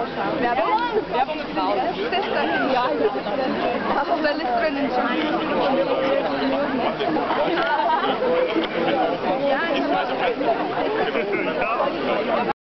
Werbung ist raus. Das ist dann ja. Was soll ich drinnen schon?